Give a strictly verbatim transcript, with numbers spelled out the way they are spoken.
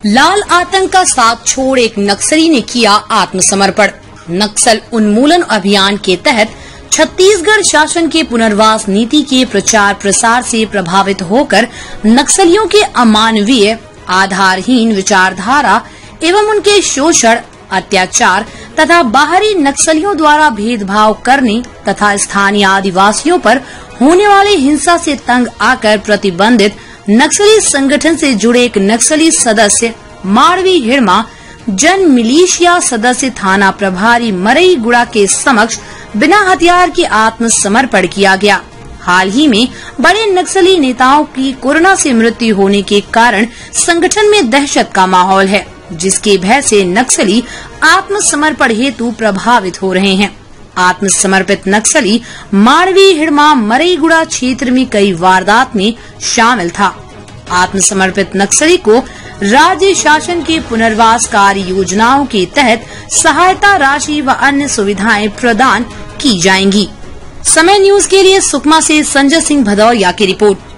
लाल आतंक का साथ छोड़ एक नक्सली ने किया आत्मसमर्पण। नक्सल उन्मूलन अभियान के तहत छत्तीसगढ़ शासन के पुनर्वास नीति के प्रचार प्रसार से प्रभावित होकर नक्सलियों के अमानवीय, आधारहीन विचारधारा एवं उनके शोषण, अत्याचार तथा बाहरी नक्सलियों द्वारा भेदभाव करने तथा स्थानीय आदिवासियों पर होने वाली हिंसा से तंग आकर प्रतिबंधित नक्सली संगठन से जुड़े एक नक्सली सदस्य मारवी हिड़मा जन मिलिशिया सदस्य थाना प्रभारी मरई गुड़ा के समक्ष बिना हथियार के आत्मसमर्पण किया गया। हाल ही में बड़े नक्सली नेताओं की कोरोना से मृत्यु होने के कारण संगठन में दहशत का माहौल है, जिसके भय से नक्सली आत्मसमर्पण हेतु प्रभावित हो रहे हैं। आत्मसमर्पित नक्सली मारवी हिड़मा मरईगुड़ा क्षेत्र में कई वारदात में शामिल था। आत्मसमर्पित नक्सली को राज्य शासन के पुनर्वास कार्य योजनाओं के तहत सहायता राशि व अन्य सुविधाएं प्रदान की जाएंगी। समय न्यूज के लिए सुकमा से संजय सिंह भदौरिया की रिपोर्ट।